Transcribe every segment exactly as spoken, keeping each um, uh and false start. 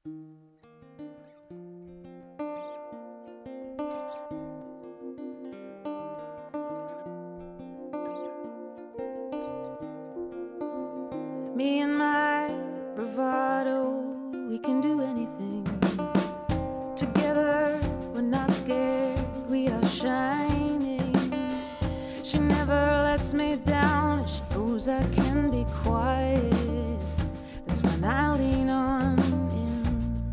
Me and my bravado, we can do anything. Together, we're not scared, we are shining. She never lets me down, and she knows I can be quiet. That's when I lean on in.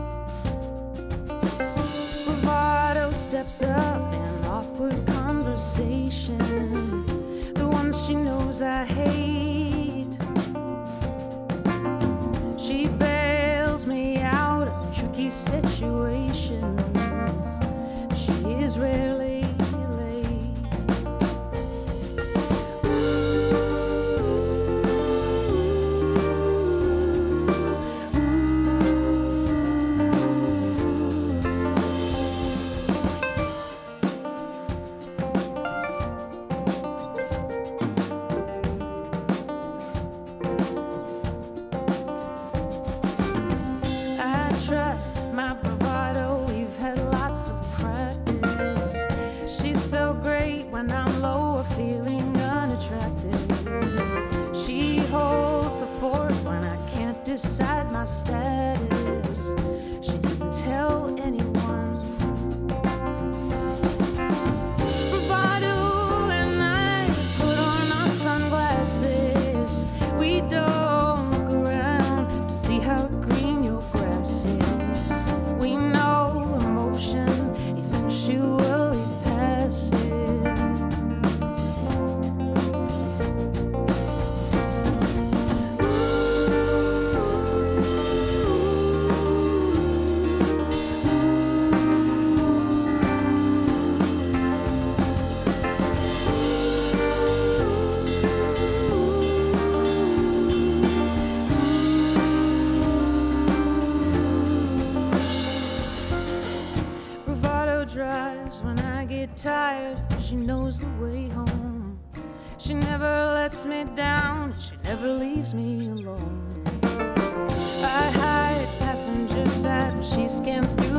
Bravado steps up in awkward conversation, the ones she knows I hate. She bails me out of tricky situations. She is rarely late. Ooh, trust my bravado, we've had lots of practice. She's so great when I'm low or feeling unattractive. She holds the fort when I can't decide my status. She doesn't tell anyone. Bravado and I put on our sunglasses. We don't look around to see how green your grass is. We know emotion eventually passes. Drives when I get tired, she knows the way home. She never lets me down, she never leaves me alone. I hide passenger side when she scans through